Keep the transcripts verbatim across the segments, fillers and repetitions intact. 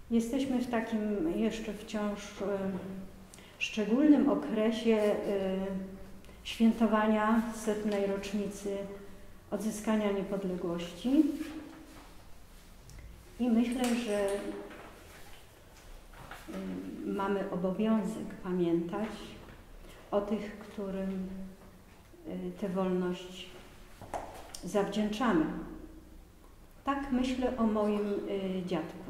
Jesteśmy w takim jeszcze wciąż y, szczególnym okresie y, świętowania setnej rocznicy odzyskania niepodległości i myślę, że y, mamy obowiązek pamiętać o tych, którym y, tę wolność zawdzięczamy. Tak myślę o moim y, dziadku.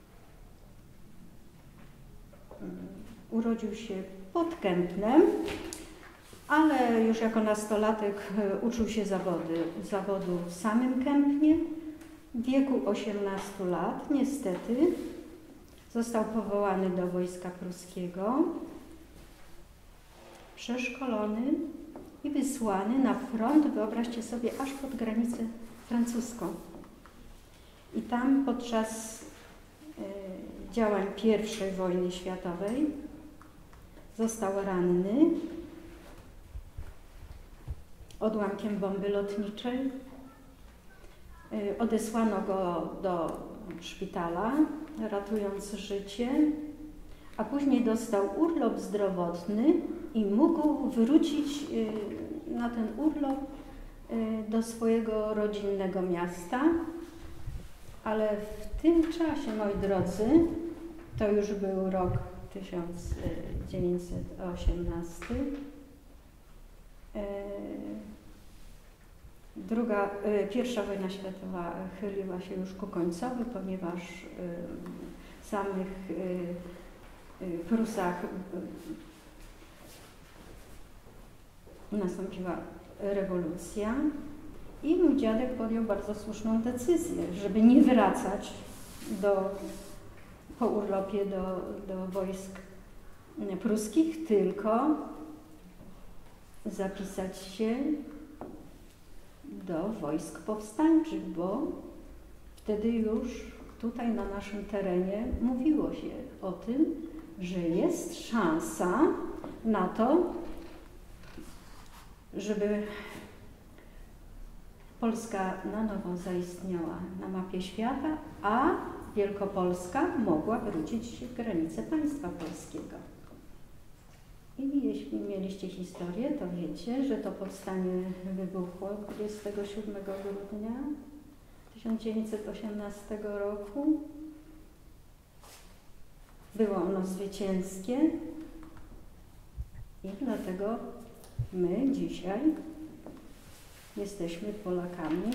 Urodził się pod Kępnem, ale już jako nastolatek uczył się zawody, zawodu w samym Kępnie. W wieku osiemnastu lat niestety został powołany do wojska pruskiego, przeszkolony i wysłany na front, wyobraźcie sobie, aż pod granicę francuską. I tam podczas y, działań pierwszej wojny światowej został ranny odłamkiem bomby lotniczej. Y, odesłano go do szpitala, ratując życie, a później dostał urlop zdrowotny i mógł wrócić y, na ten urlop y, do swojego rodzinnego miasta. Ale w tym czasie, moi drodzy, to już był rok tysiąc dziewięćset osiemnasty, druga, pierwsza wojna światowa chyliła się już ku końcowi, ponieważ w samych Prusach nastąpiła rewolucja. I mój dziadek podjął bardzo słuszną decyzję, żeby nie wracać do, po urlopie do, do wojsk pruskich, tylko zapisać się do wojsk powstańczych, bo wtedy już tutaj na naszym terenie mówiło się o tym, że jest szansa na to, żeby Polska na nowo zaistniała na mapie świata, a Wielkopolska mogła wrócić w granice państwa polskiego. I jeśli mieliście historię, to wiecie, że to powstanie wybuchło dwudziestego siódmego grudnia tysiąc dziewięćset osiemnastego roku. Było ono zwycięskie i dlatego my dzisiaj jesteśmy Polakami.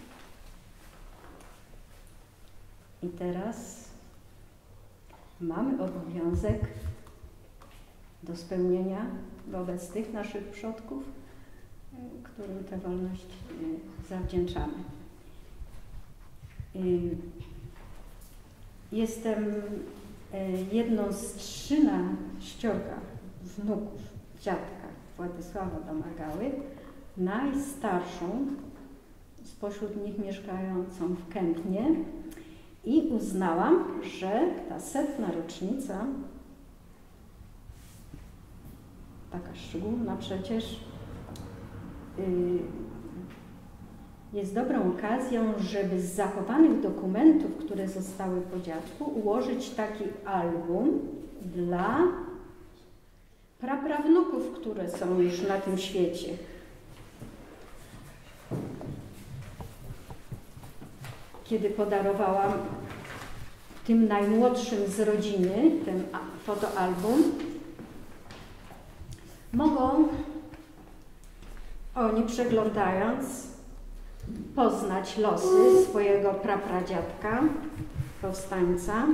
I teraz mamy obowiązek do spełnienia wobec tych naszych przodków, którym tę wolność zawdzięczamy. Jestem jedną z trzynaściorga wnuków dziadka Władysława Domagały, najstarszą spośród nich mieszkającą w Kępnie i uznałam, że ta setna rocznica, taka szczególna przecież, yy, jest dobrą okazją, żeby z zachowanych dokumentów, które zostały po dziadku, ułożyć taki album dla praprawnuków, które są już na tym świecie. Kiedy podarowałam tym najmłodszym z rodziny ten fotoalbum, mogą oni, przeglądając, poznać losy swojego prapradziadka, powstańca.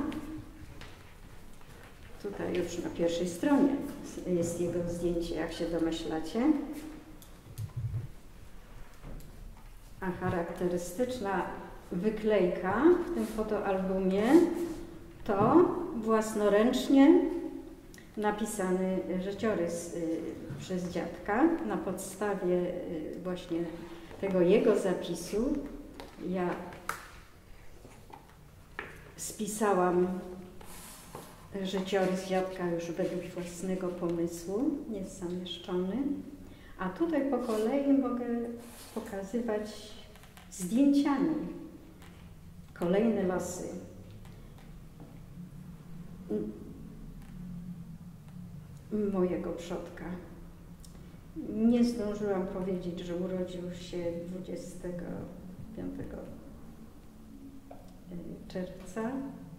Tutaj już na pierwszej stronie jest jego zdjęcie, jak się domyślacie. A charakterystyczna wyklejka w tym fotoalbumie to własnoręcznie napisany życiorys przez dziadka. Na podstawie właśnie tego jego zapisu ja spisałam życiorys dziadka już według własnego pomysłu, jest zamieszczony. A tutaj po kolei mogę pokazywać zdjęciami kolejne losy. mojego przodka. Nie zdążyłam powiedzieć, że urodził się dwudziestego piątego czerwca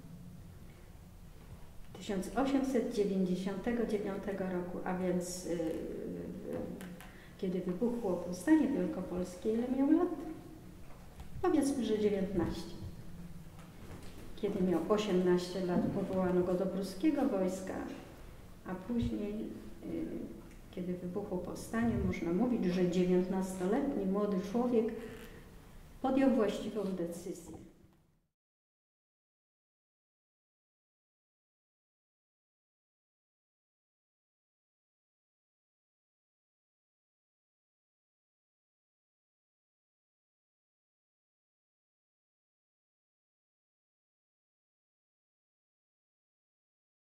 tysiąc osiemset dziewięćdziesiątego dziewiątego roku, a więc yy, kiedy wybuchło powstanie wielkopolskie, ile miał lat? Powiedzmy, że dziewiętnaście. Kiedy miał osiemnaście lat, powołano go do pruskiego wojska, a później, yy, kiedy wybuchło powstanie, można mówić, że dziewiętnastoletni młody człowiek podjął właściwą decyzję.